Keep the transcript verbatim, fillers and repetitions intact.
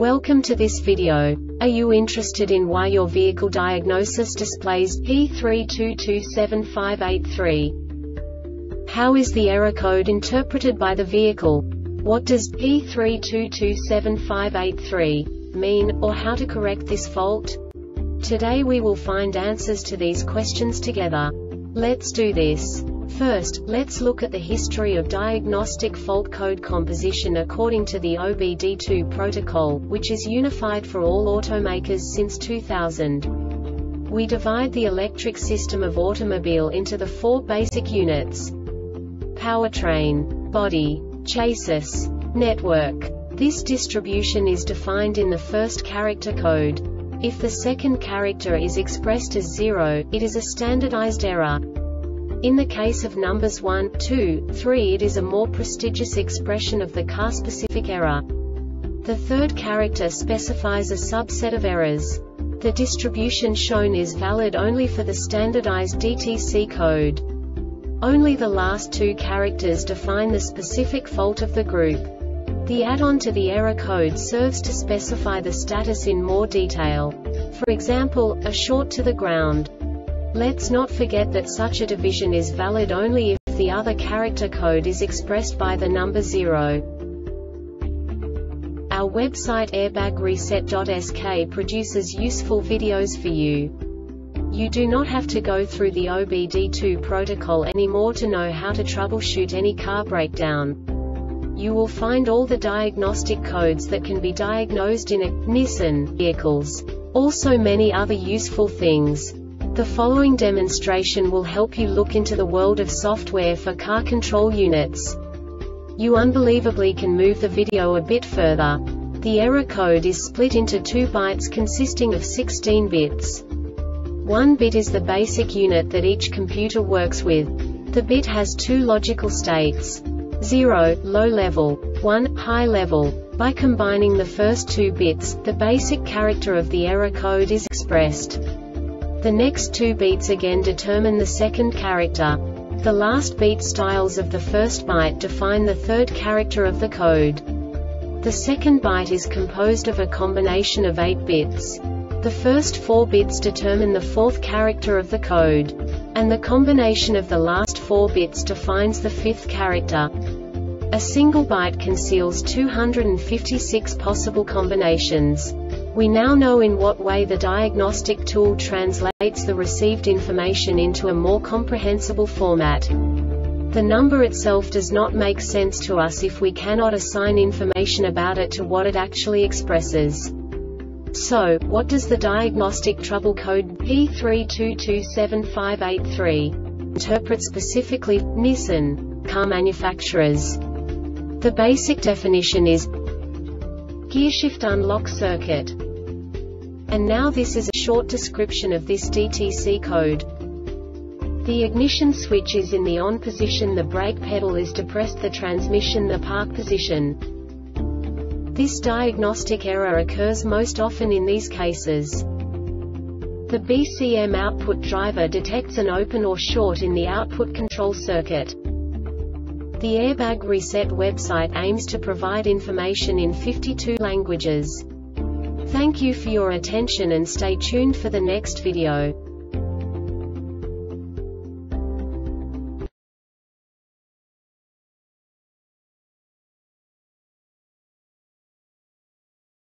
Welcome to this video. Are you interested in why your vehicle diagnosis displays P three two two seven five eight three? How is the error code interpreted by the vehicle? What does P three two two seven five eight three mean, or how to correct this fault? Today we will find answers to these questions together. Let's do this. First, let's look at the history of diagnostic fault code composition according to the O B D two protocol, which is unified for all automakers since two thousand. We divide the electric system of automobile into the four basic units: powertrain, body, chassis, network. This distribution is defined in the first character code. If the second character is expressed as zero, it is a standardized error. In the case of numbers one, two, three, it is a more prestigious expression of the car-specific error. The third character specifies a subset of errors. The distribution shown is valid only for the standardized D T C code. Only the last two characters define the specific fault of the group. The add-on to the error code serves to specify the status in more detail. For example, a short to the ground. Let's not forget that such a division is valid only if the other character code is expressed by the number zero. Our website airbag reset dot S K produces useful videos for you. You do not have to go through the O B D two protocol anymore to know how to troubleshoot any car breakdown. You will find all the diagnostic codes that can be diagnosed in a Nissan vehicles. Also many other useful things. The following demonstration will help you look into the world of software for car control units. You unbelievably can move the video a bit further. The error code is split into two bytes consisting of sixteen bits. One bit is the basic unit that each computer works with. The bit has two logical states: zero, low level, one, high level. By combining the first two bits, the basic character of the error code is expressed. The next two beats again determine the second character. The last beat styles of the first byte define the third character of the code. The second byte is composed of a combination of eight bits. The first four bits determine the fourth character of the code. And the combination of the last four bits defines the fifth character. A single byte conceals two hundred fifty-six possible combinations. We now know in what way the diagnostic tool translates the received information into a more comprehensible format. The number itself does not make sense to us if we cannot assign information about it to what it actually expresses. So, what does the diagnostic trouble code P three two two seven five eight three interpret specifically for Nissan car manufacturers? The basic definition is gearshift unlock circuit. And now this is a short description of this D T C code. The ignition switch is in the on position, the brake pedal is depressed, the transmission the park position. This diagnostic error occurs most often in these cases. The B C M output driver detects an open or short in the output control circuit. The Airbag Reset website aims to provide information in fifty-two languages. Thank you for your attention and stay tuned for the next video.